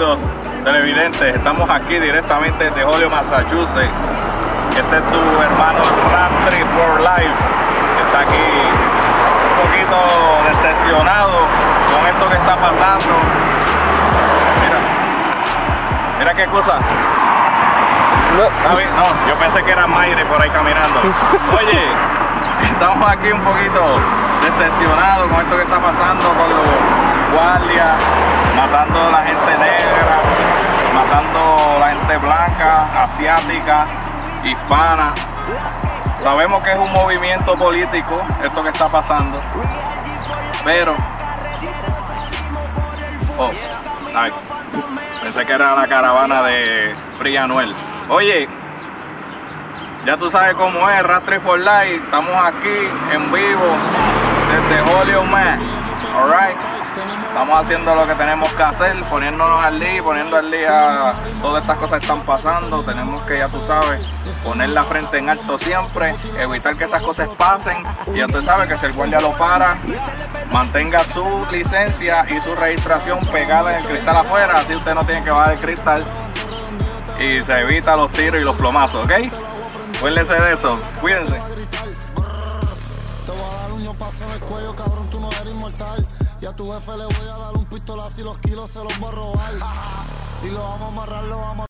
Saludos, televidentes. Estamos aquí directamente desde Holyoke, Massachusetts. Este es tu hermano Rastri for Life, que está aquí un poquito decepcionado con esto que está pasando. Mira qué cosa. No, yo pensé que era Mayre por ahí caminando. Oye, estamos aquí un poquito decepcionados con esto que está pasando con los guardias, matando a la gente negra, matando a la gente blanca, asiática, hispana. Sabemos que es un movimiento político esto que está pasando, pero ay, pensé que era la caravana de Free Anuel. Oye, ya tú sabes cómo es, Rastri for Life. Estamos aquí en vivo desde Holyoke, man. Alright. Estamos haciendo lo que tenemos que hacer, poniéndonos al día, poniendo al día todas estas cosas que están pasando. Tenemos que, ya tú sabes, poner la frente en alto siempre, evitar que esas cosas pasen. Y ya tú sabes que si el guardia lo para, mantenga su licencia y su registración pegada en el cristal afuera, así usted no tiene que bajar el cristal y se evita los tiros y los plomazos, ¿ok? Cuídense de eso, cuídense. Te voy a dar un ñopazo en el cuello, cabrón, tú no eres inmortal. Y a tu jefe le voy a dar un pistolazo y los kilos se los voy a robar. Y lo vamos a amarrar, lo vamos a